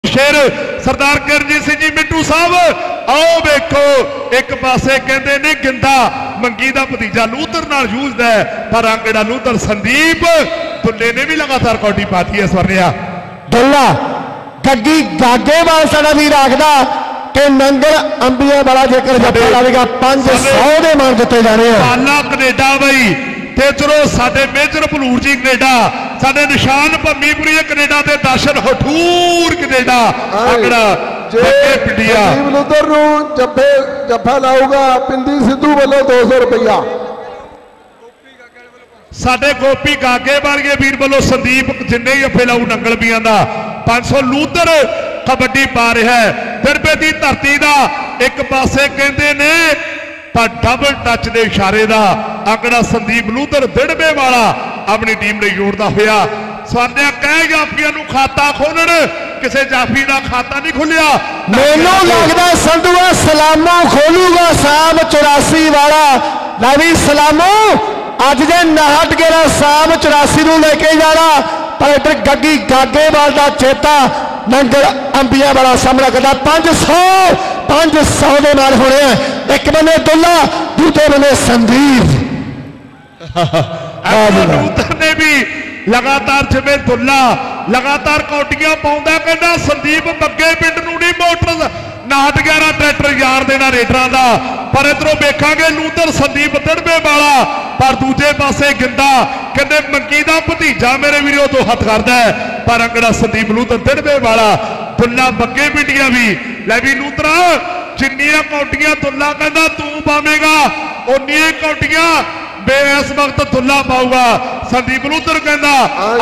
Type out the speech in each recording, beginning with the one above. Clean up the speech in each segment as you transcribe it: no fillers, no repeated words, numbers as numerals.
शेर सरदार किरणजीत सिंह जी मिंटू साहब आओ वेखो एक पासे कहते ने गिंदा मंगी का भतीजा लूथर नाल जूझदा है पर अंगड़ा लूथर संदीप दुल्ले ने भी लगातार कौडी पाती है। स्वर्णिया दुल्ला गग्गी गागेवाल साडा वीर आखदा कि नंगल अंबिया वाला जेकर जप्पा लावेगा 500 दे मान दिते जाने पाला कनेडा बई ते चलो साडे मेजर भलूर जी कनेडा साडे निशान भम्मीपुरी कनेडा ते दर्शन हठूर कनेडा अगड़ा पिंडिया लूथर नूं जफ्फा लाऊगा पिंडी सिद्धू वालों 200 रुपया साडे गोपी गागे वाले वीर वालों संदीप जिन्ने ही जफ्फे लाऊ नंगल बियां दा 500 लूथर कबड्डी पा रहा है। दिरबे की धरती का एक पासे कहते ने पर डबल टच के इशारे का अंगड़ा संदीप लूथर दिड़बे वाला अपनी टीम ने जोड़ता होया स्वान्या कह जाफिया खाता खोलन किसी जाफी का खाता नहीं खुलिया मैनू लगता संधुआ सलामो खोलूगा साम 84 वाला लवी सलामो अज जे नाहट गेरा साम 84 नूं लेके जाना पर इधर गग्गी गागेवाल का चेता नंगल अंबिया वाला सामना करता 500 के नाल होने एक बने दुल्ला दूसरे बने संदीप लूथर ने भी लगातार जिवें दुल्ला लगातार कौटियां पाउंदा कहंदा संदीप बग्गे पिंड नूं नहीं मोटर नाहट 11 ट्रैक्टर यार देना रेडरां दा पर इधरों वेखांगे लूथर संदीप दिड़बे वाला पर दूजे पासे गिंदा कहंदे मंगी दा भतीजा मेरे वीरों तो हथ करदा है पर अंगड़ा संदीप लूथर दिड़बे वाला दुल्ला बग्गे पिंडिया भी लै भी लूथरा जिन्नियां कौटियां दुल्ला कहंदा तू पावेगा उन्नियां कौटियां बे इस वक्त दुल्ला पाऊगा संदीप लूथर कहंदा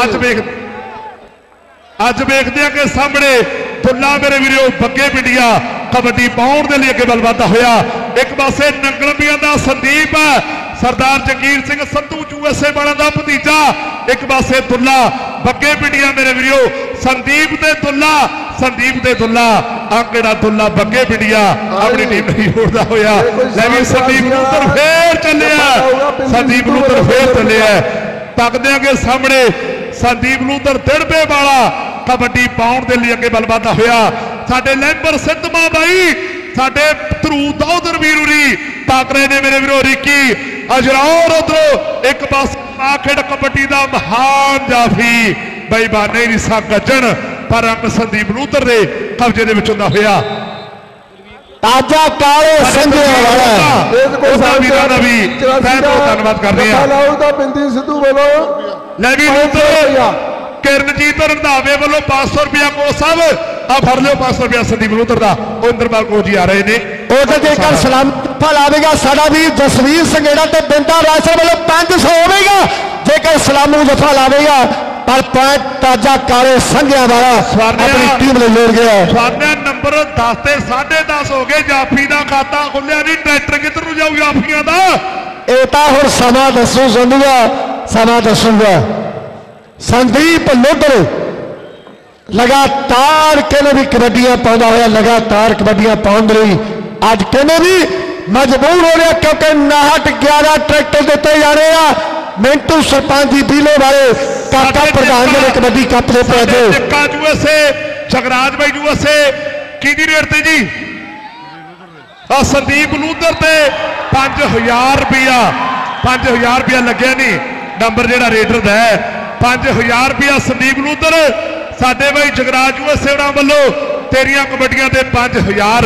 अज वेखदे कि सामने दुल्ला मेरे वीरों बग्गे पिंडिया कबड्डी पाउण दे लई अगे बल वाधा होया एक पासे नंगलबियां दा संदीप सरदार जगीर सिंह संधू यूएसए वाला दा भतीजा एक पासे दुल्ला बग्गे पिंडिया मेरे वीरों संदीप ते दुल्ला अंगड़ा दुल्ला बग्गे पिंडिया अपनी टीम नहीं जोड़दा होया लेकिन संदीप लूथर फिर चलिया संदीप लूथर फिर चलिया तकदे के सामने संदीप लूथर दिड़बे वाला कबड्डी पाउण दे लई अगे बल वाधा होया साडे लैंबर सिद्धमा बाई साडे धरू दौधर वीरूरी ताकरे ने मेरे वीरों रिकी अजरौर उधरों एक पास आखिर कबड्डी का महान जाफी बई बाने रिसा गजन पर अंग संदीप लूथर दे कब्जे दे विच हुंदा होया ताजा काले संजय वाला वीरां दा भी धन्यवाद कर रहे हैं पिंडी सिद्धू वालों लै भी लूथर किरणजीत रंधावे वालों 500 रुपया को साहब आ फड़ लो 500 रुपया संदीप लूथर का इंद्रपाल को जी आ रहे हैं जेकर सलाम लावेगा साडा भी जसवीर संगेड़ा ते बिंदा रायसर वालों 500 होगा जेकर सलामू जफा लावेगा पर पॉइंट ताजा काले संघिया वाला अपनी टीम ने जोड़ गया स्वान्या नंबर 10 ते 10.5 हो गए जाफी का खाता खुलिया नहीं ट्रैक्टर किधर जाऊ जाफिया का एता हुण समा दसू संधुआ समा दसूंगा संदीप लूथर लगातार कहने भी कबड्डियां पाउंदा होया लगातार कबड्डियां पाउंद रही अज कहने भी मजबूर हो रहा क्योंकि नाहट 11 ट्रैक्टर दिते जा रहे हैं मिंटू सरपंच जी बीले वाले काका प्रधान जी कबड्डी कप दे पैदे यूएसए जगराज भाई यूएसए की रेट ते जी संदीप लूथर ते 5000 रुपया लगे नहीं नंबर जेड़ा रेडर दा है 5000 रुपया संदीप लूथर साडे भाई जगराज यूएसए वालों तेरिया कबड्डियां ते 5000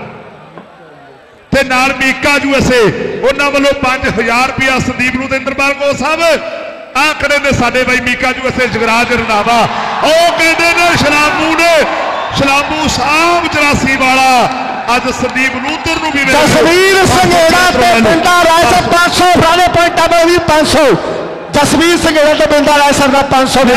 ते नाल मीका यूएसए उन्हां वालों 5000 रुपया संदीप लूथर इंद्रपाल को साहब आ खड़े ने साडे भाई मीका यूएसए जगराज रंधावा ओ कहंदे ने शलामू साहब 84 वाला अज संदीप लूथर नूं भी जसवीर संघेड़ा ते बिंदा रायसर 500 पुराने पॉइंट डबल भी 500 जसवीर संघेड़ा ते बिंदा रायसर का 500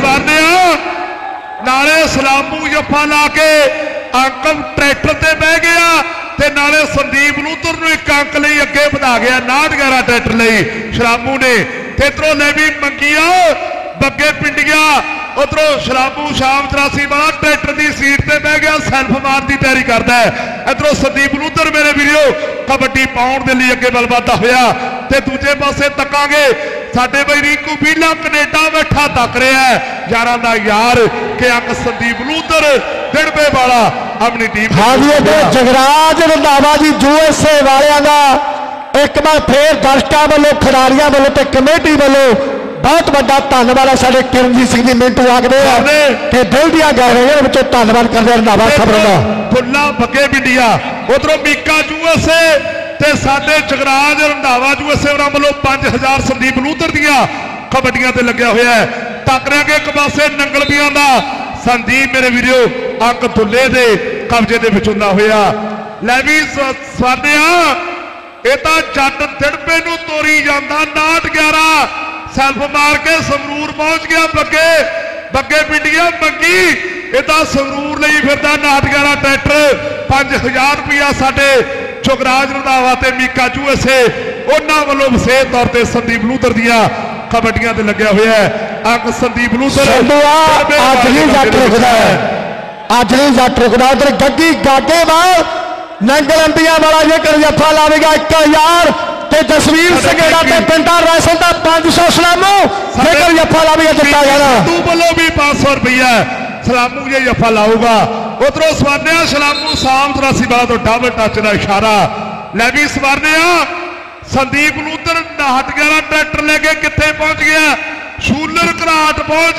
नाले सलामू जफा ला के अंकल ट्रैक्टर ते बह गया ते नाले संदीप लूथर नूं एक अंक लई अगे वधा गया 911 ट्रैक्टर लई शलामू ने इधरों ले भी मंगिया बग्गे पिंडिया उधरों शलामू शाम 84 वाला ट्रैक्टर की सीट से बह गया सैल्फ मार की तैयारी करता है इधरों संदीप लूथर मेरे वीरों कबड्डी पाउण दे लई अगे बल वाधा होया ते दूजे पासे तकांगे साडे भाई रिंकू बीला कनेडा बैठा तक रहा है यारां दा यार कि अंक संदीप लूथर दिड़बे वाला अपनी टीम हाँ जी जगराज रंधावा जी USA वालियां दा एक बार फिर दर्शकों वालों खिडारियों वालों ते कमेटी वालों बहुत बड़ा धन्यवाद है। साडे किरणजीत सिंह जी मिंटू आखदे कि दिल दी गहराइयां विचों धन्यवाद करदे रंधावा खबरों दा फुल्ला बगे पिंडिया उधरों मीका USA ते साडे जगराज रंधावा USA उन्हां वालों 5000 संदीप लूथर दियां कबड्डियां ते लग्या होया है। तक रहा कि एक पासे नंगलबियां दा संदीप मेरे वीडियो अंक दुल्ले दे कब्जे दे विच हुंदा होया। लै भी साडिया ये तो जट दिड़बे नूं तोरी जांदा 9-11 सैल्फ मार के संगरूर पहुंच गया बगे बगे पिंडिया मंगी ये तो संगरूर लई फिरदा 9-11 ट्रैक्टर 5000 रुपया साडे जुगराज रंधावा ते मीका USA उन्हां वल्लों विशेष तौर पर संदीप लूथर दियां कबड्डियां ते लग्या होया है। अंक संदीप लूथर अज नहीं जट रुकदा है अज नहीं जट रुकदा उधर गग्गी गागेवाल नंगलंबिया वाला जेकर जफा लावेगा 1000 ते जसवीर संघेड़ा ते पिंडा रैसल दा 500 सलामू जेकर जफा लावेगा जिता जाना तू बोलो भी 500 रुपया सलामू ये जफा लाऊगा। उधरों सवारने सलामू साम 83 वाला तो डबल टच का इशारा लै भी सवारने संदीप लूथर 9-11 ट्रैक्टर लेके कितने पहुंच गया शूलर घराट पहुंच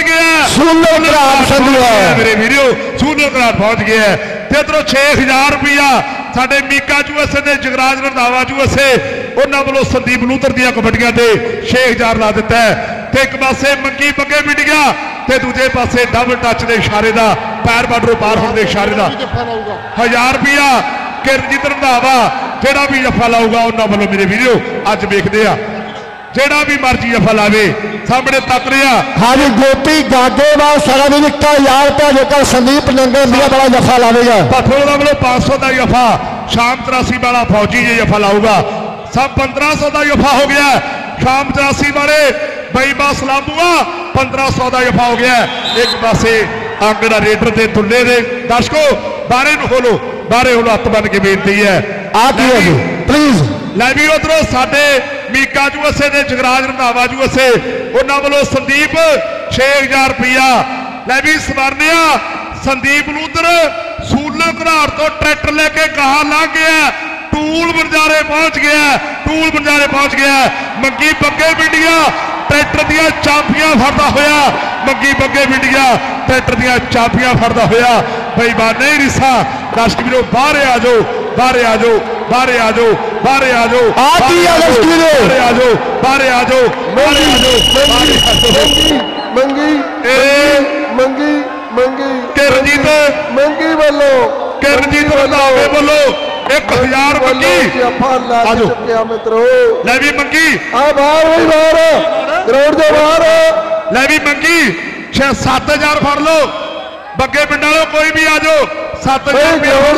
गया मेरे वीडियो शूलर घराट पहुंच गया ते इधरों 6000 रुपया साडे मीका USA ने जगराज रंधावा USA उन्हां वालों संदीप लूथर दियां कबड्डियां ते 6000 ला दिता है। ते एक पासे मंगी बगे पिंडिया ते दूजे पासे डबल टच के इशारे का पैर बार्डरों पार होने के इशारे का 1000 रुपया किरणजीत रंधावा जेड़ा भी जफा लाऊगा उन्हां वालों मेरे वीडियो अज वेखदे आ जेड़ा भी मर्जी जफा लावे सामने तक रहा। हाँ जी गोपी गागेवाल सारा दिन 1000 रुपया जेकर संदीप नंगलबिया वाला जफा लावेगा पठोड़ा वालों 500 का जफा शाम 83 वाला फौजी ये जफा लाऊगा सब 1500 का जफा हो गया। शाम 83 वाले बईबा सलामूआ 1500 का जफा हो गया। एक पासे आंगड़ा रेडर के दुल्ले दे दर्शकों बारे खोलो बारे होलो हत्थ बन के बेनती है प्लीज लै भी उधरों साडे मीका USA ने जगराज रंधावा USA उन्हां वालों संदीप 6000 रुपया लै भी सवारने संदीप लूथर सूलर घराट तो ट्रैक्टर लेके कहा लंघ गया टूल बंजारे पहुंच गया मंगी बगे पिंडिया ट्रैक्टर दियां चाबियां फड़दा होया मंगी बगे पिंडिया ट्रैक्टर दियां चाबियां फड़दा होया बेईमान नहीं रिसा दर्शक वीरो बाहर आ जाओ बाहर आ जाओ बाहर आ जाओ बाहर आ जाओ बाहर आ जाओ बाहर आ जाओ मंगी मंगी मंगी किरणजीत मंगी बोलो किरणजीत रंधावे बोलो 1000 मंगी आ चुके मित्रों लै भी मंगी आ बाहर ग्राउंड दे बाहर लै भी मंगी 7000 फड़ लो बगे पिंड वालों कोई भी आ जाओ 7000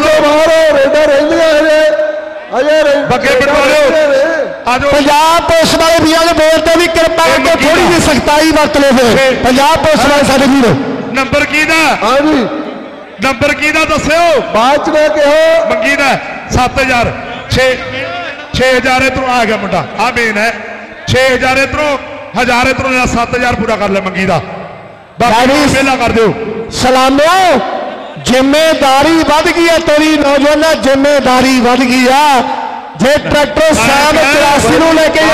बगे पिंड वाले आ जाओ। पंजाब पुलिस वाले भी बोलते भी कृपा करके थोड़ी जी सख्ताई बरत लो पंजाब पुलिस वाले साडे वीर नंबर की हाँ जी नंबर की दस्यो बाद मंगी दा 7000 6000 इधरों आ गया मुंडा आ मेन है 6000 इधरों 1000 इधरों 7000 पूरा कर ले मंगी दा वेला कर दो सलामो जिम्मेदारी बढ़ गई है तेरी नौजवान जिम्मेदारी बढ़ गई है जे ट्रैक्टर शाम 84 लेके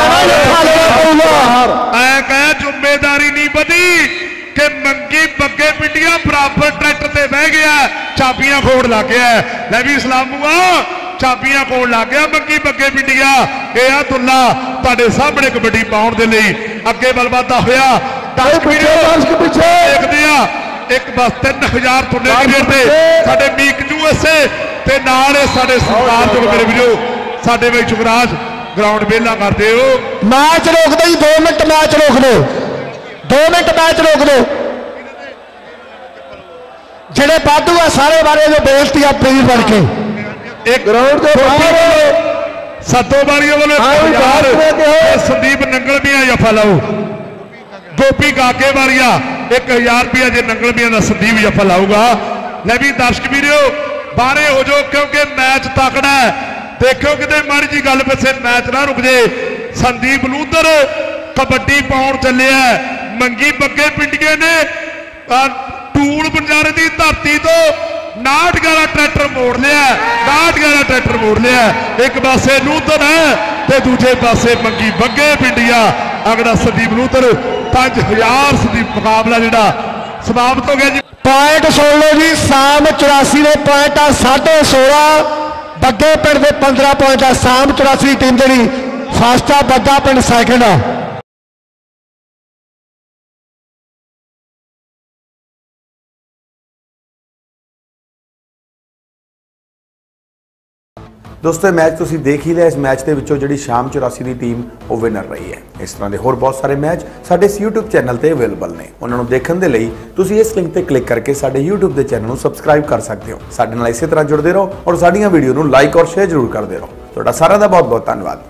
जाना जिम्मेदारी नहीं बढ़ी कि मंगी बगे पिंडिया बराबर ट्रैक्टर से बह गया चाबियां खोड़ लग गया लै भी सलामूआ चाबियां खोड़ लग गया मंगी बगे पिंडिया यह दुल्ला तुहाडे सामने कबड्डी पाउण दे लई अगे बल वाधा होया देखदे आ एक बस 3000 तुल्ले की रेट से साडे मीक USA ते नाल साडे सरदार जो मेरे वीरो साडे भाई जुगराज ग्राउंड वेला करदे हो मैच रोक दो 2 मिनट मैच रोक दो 2 मिनट मैच रोक दो जेडे बादू है सारे बारे जो बेइज्जती है प्लीज बढ़ के एक ग्राउंड के बाहर सतो बारियों वाले संदीप नंगलबिया जफा लाओ गोपी गागे वालिया 1000 रुपया जे नंगलबिया का संदीप जफा लाऊगा लै भी दर्शक वीरो बाहरे हो जाओ क्योंकि मैच तकड़ा है देखो कि माड़ी जी गल पिछे मैच ना रुक जाए संदीप लूथर कबड्डी पाउण चले मंगी बगे पिंडिया ने टूल बंजारे की धरती तो 69 ट्रैक्टर मोड़ लिया 69 ट्रैक्टर मोड़ लिया। एक पासे नूतन है ते दूजे पासे मंगी बग्गे पिंडिया अगला संदीप नूतन 5000 संदीप मुकाबला जिहड़ा समाप्त हो गया जी। पॉइंट सुन लो जी साम 84 के पॉइंट आ 16.5 बग्गे पिंड के 15 पॉइंट आ साम 84 टीम जी फस्ट आ बग्गा पिंड सैकेंड आ। दोस्तों मैच तुसीं देख ही लिया। इस मैच के विचों जिहड़ी शाम 84 की टीम वो विनर रही है। इस तरह के होर बहुत सारे मैच साडे इस यूट्यूब चैनल पर अवेलेबल ने। उन्होंने देखने के लिए तुसीं इस लिंक पर क्लिक करके साडे यूट्यूब के चैनल को सबसक्राइब कर सकते हो। साडे नाल इसे तरह जुड़ते रहो और साडीआं वीडियो को लाइक और शेयर जरूर करते रहो। तुहाडा सारिआं दा बहुत बहुत धन्यवाद।